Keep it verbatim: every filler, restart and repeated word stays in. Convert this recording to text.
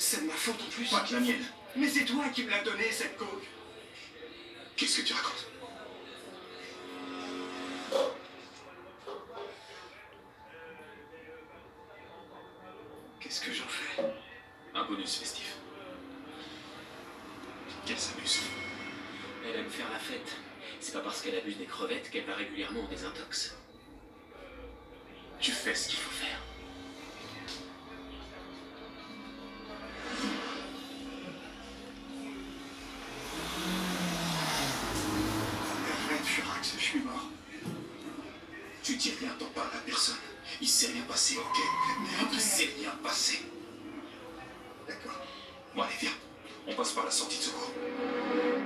C'est de ma faute en plus. Pas que la mienne. Mais c'est toi qui me l'as donné, cette coke. Qu'est-ce que tu racontes? Qu'est-ce que j'en fais? Un bonus festif. Qu'elle s'amuse. Elle aime faire la fête. C'est pas parce qu'elle abuse des crevettes qu'elle va régulièrement en désintox. Tu fais ce qu'il faut faire. Arrête, Furax, je suis mort. Tu dis rien, t'en parles à personne. Il s'est rien passé, ok? Mais après... Il s'est rien passé. D'accord. Bon, allez, viens. On passe par la sortie de secours.